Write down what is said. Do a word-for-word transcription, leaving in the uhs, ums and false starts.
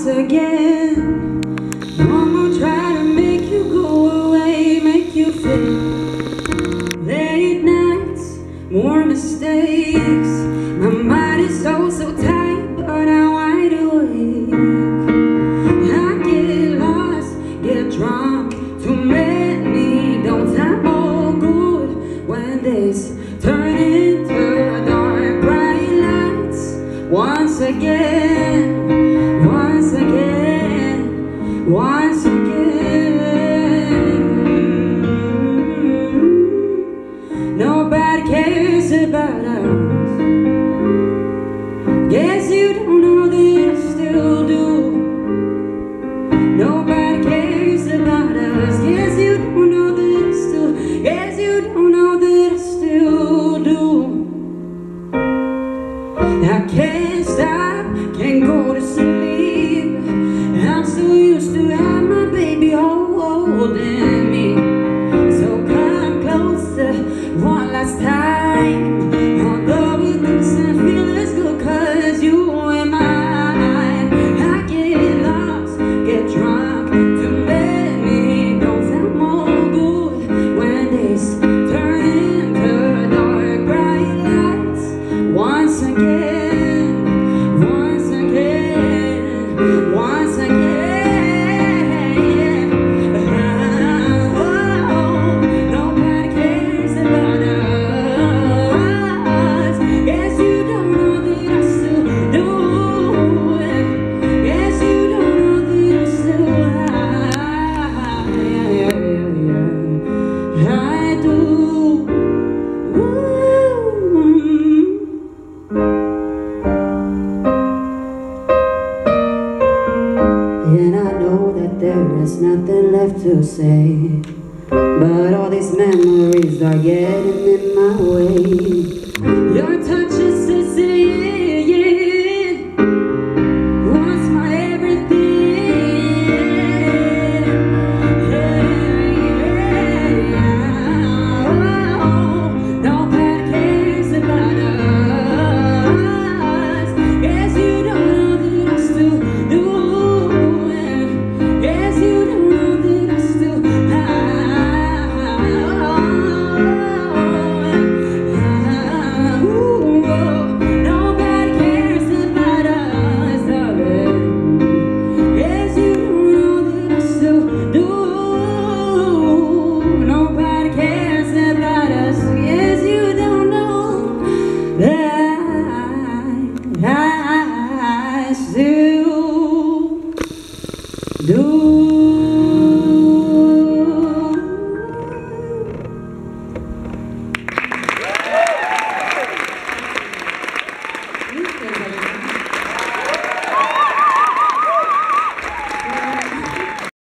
once again. Gonna try to make you go away, make you fit. Late nights, more mistakes. My mind is so, so tight, but I'm wide awake. I get lost, get drunk, too many don't I'm all good when this turn into dark bright lights. Once again, once again, once again. Nobody cares about us. Guess you don't know that I still do. Nobody cares about us. Guess you don't know that I still. Guess you don't know that I still do. I can't stop, can't go to sleep. I'm so used to have my baby holding me. So come closer one last time. Although it doesn't feel as good, cause you and mine. I get lost, get drunk, too many don't sound more good when this turn into dark bright lights. Once again, once again, once again. And I know that there is nothing left to say, but all these memories are getting in my way.